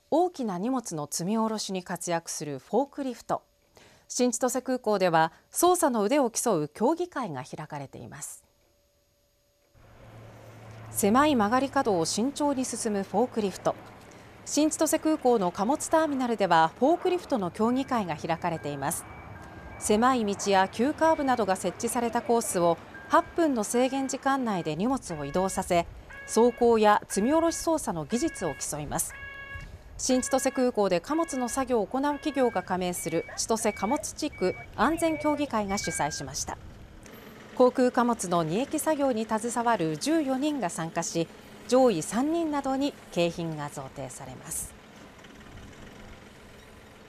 大きな荷物の積み下ろしに活躍するフォークリフト。新千歳空港では操作の腕を競う競技会が開かれています。狭い曲がり角を慎重に進むフォークリフト。新千歳空港の貨物ターミナルではフォークリフトの競技会が開かれています。狭い道や急カーブなどが設置されたコースを8分の制限時間内で荷物を移動させ、走行や積み下ろし操作の技術を競います。新千歳空港で貨物の作業を行う企業が加盟する千歳貨物地区安全協議会が主催しました。航空貨物の荷役作業に携わる14人が参加し、上位3人などに景品が贈呈されます。